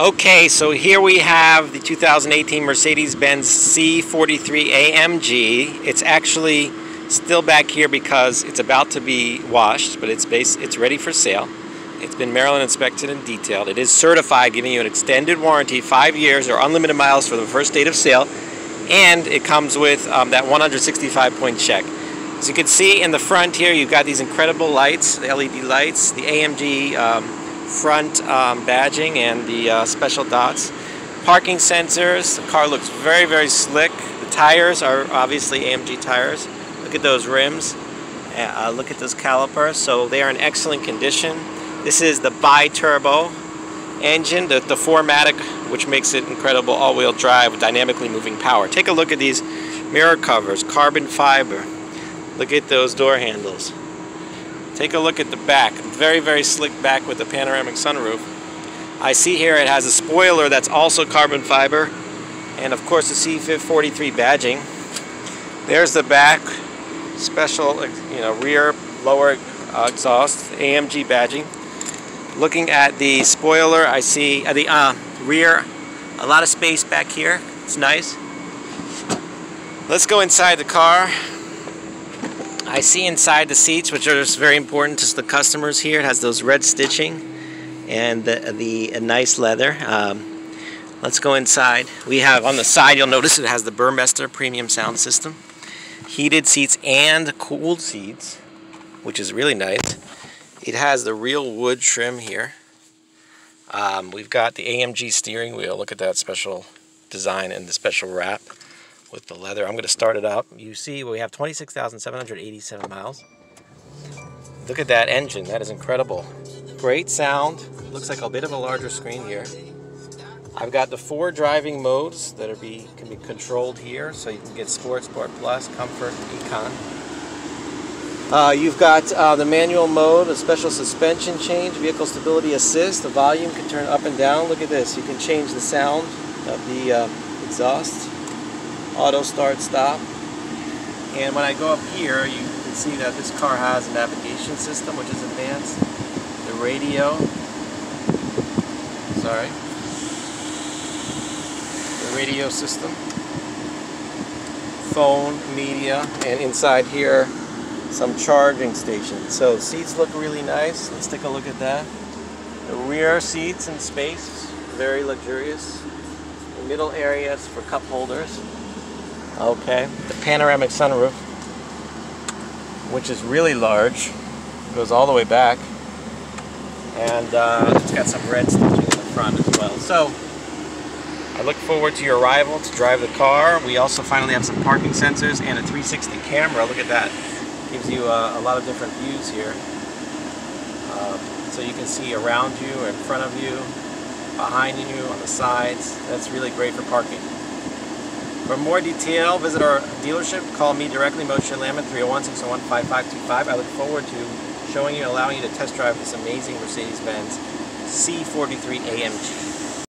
Okay, so here we have the 2018 Mercedes-Benz C43 AMG. It's actually still back here because it's about to be washed, but it's ready for sale. It's been Maryland inspected and detailed. It is certified, giving you an extended warranty, 5 years or unlimited miles for the first date of sale, and it comes with that 165-point check. As you can see in the front here, you've got these incredible lights, the LED lights, the AMG front badging and the special dots. Parking sensors. The car looks very, very slick. The tires are obviously AMG tires. Look at those rims. Look at those calipers. So they are in excellent condition. This is the bi-turbo engine, the 4MATIC, which makes it incredible all-wheel drive with dynamically moving power. Take a look at these mirror covers, carbon fiber. Look at those door handles. Take a look at the back. Very, very slick back with the panoramic sunroof. I see here it has a spoiler that's also carbon fiber, and of course the C43 badging. There's the back, special, rear lower exhaust, AMG badging. Looking at the spoiler, I see at the rear, a lot of space back here. It's nice. Let's go inside the car. I see inside the seats, which are just very important to the customers here. It has those red stitching and the nice leather. Let's go inside. We have on the side, you'll notice it has the Burmester premium sound system. Heated seats and cooled seats, which is really nice. It has the real wood trim here. We've got the AMG steering wheel. Look at that special design and the special wrap with the leather. I'm going to start it up. You see we have 26,787 miles. Look at that engine. That is incredible. Great sound. Looks like a bit of a larger screen here. I've got the 4 driving modes that can be controlled here, so you can get Sport, Sport Plus, Comfort, Econ. You've got the manual mode, a special suspension change, vehicle stability assist. The volume can turn up and down. Look at this. You can change the sound of the exhaust. Auto start stop. And when I go up here, you can see that this car has a navigation system, which is advanced. The radio. Sorry. The radio system. Phone, media, and inside here, some charging stations. So seats look really nice. Let's take a look at that. The rear seats and space, very luxurious. The middle areas for cup holders. Okay, the panoramic sunroof, which is really large, goes all the way back, and it's got some red stitching in the front as well. So I look forward to your arrival to drive the car. We also finally have some parking sensors and a 360 camera. Look at that. Gives you a lot of different views here. So you can see around you, in front of you, behind you, on the sides. That's really great for parking. For more detail, visit our dealership. Call me directly, Moshe Lamont, 301-601-5525. I look forward to showing you and allowing you to test drive this amazing Mercedes-Benz C43 AMG.